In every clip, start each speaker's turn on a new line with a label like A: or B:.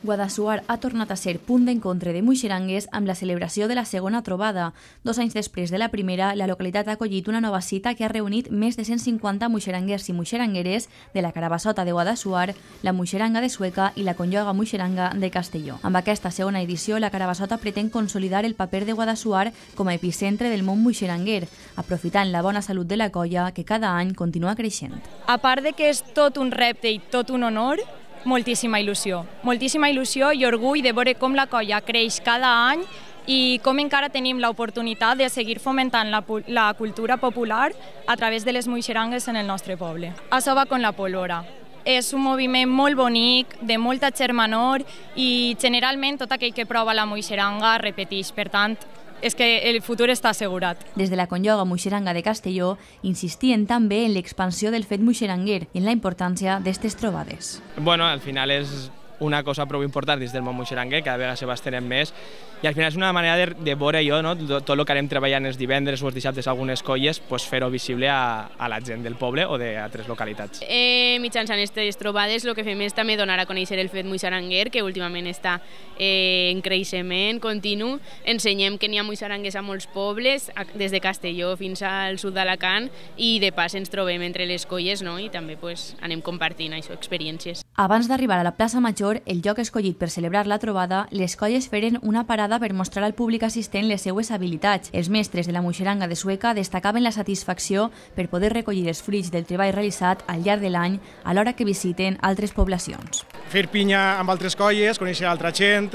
A: Guadassuar ha tornat a ser punt d'encontre de muixerangues amb la celebració de la segona trobada. 2 anys després de la primera, la localitat ha acollit una nova cita que ha reunit més de 150 muixeranguers i muixerangueres de la Carabassota de Guadassuar, la Muixeranga de Sueca i la Conyoga Muixeranga de Castelló. Amb aquesta segona edició, la Carabassota pretén consolidar el paper de Guadassuar com a epicentre del món muixeranguer, aprofitant la bona salut de la colla que cada any continua creixent.
B: A part de que és tot un repte i tot un honor, moltíssima il·lusió i orgull de veure com la colla creix cada any i com encara tenim l'oportunitat de seguir fomentant la cultura popular a través de les muixerangues en el nostre poble. Això va con la pólvora. És un moviment molt bonic, de molta germanor i generalment tot aquell que prova la muixeranga repeteix. Per tant, és que el futur està assegurat.
A: Des de la Conyoga Muixeranga de Castelló insistien també en l'expansió del fet muixeranguer i en la importància d'aquestes trobades.
C: Bueno, al final és una cosa prou important dins del món muixeranguer, cada vegada se bastenem més, i al final és una manera de veure jo, no? Tot el que anem treballant els divendres o els dissabtes a algunes colles, fer-ho visible a la gent del poble o d'altres localitats.
D: Mitjançant aquestes trobades el que fem és també donar a conèixer el fet muixeranguer, que últimament està en creixement continu. Ensenyem que n'hi ha muixeranguers a molts pobles, des de Castelló fins al sud d'Alacant, i de pas ens trobem entre les colles, no? I també anem compartint això, experiències.
A: Abans d'arribar a la plaça Major, el lloc escollit per celebrar la trobada, les colles feren una parada per mostrar al públic assistent les seues habilitats. Els mestres de la Muixeranga de Sueca destacaven la satisfacció per poder recollir els fruits del treball realitzat al llarg de l'any a l'hora que visiten altres poblacions.
E: Fer pinya amb altres colles, conèixer altra gent,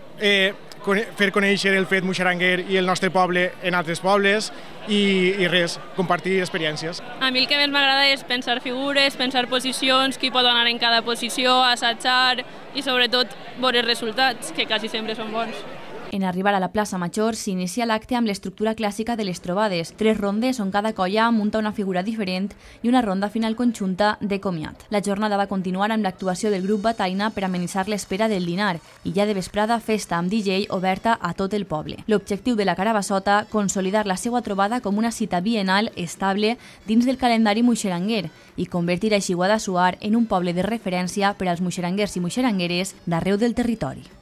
E: fer conèixer el fet muixeranguer i el nostre poble en altres pobles i res, compartir experiències.
F: A mi el que més m'agrada és pensar figures, pensar posicions, qui pot anar en cada posició, assajar i sobretot veure els resultats, que quasi sempre són bons.
A: En arribar a la plaça Major s'inicia l'acte amb l'estructura clàssica de les trobades, 3 rondes on cada colla munta una figura diferent i una ronda final conjunta de comiat. La jornada va continuar amb l'actuació del grup Bataina per amenitzar l'espera del dinar i ja de vesprada festa amb DJ oberta a tot el poble. L'objectiu de la Carabassota, consolidar la seva trobada com una cita biennal estable dins del calendari muixeranguer i convertir així Guadassuar en un poble de referència per als muixeranguers i muixerangueres d'arreu del territori.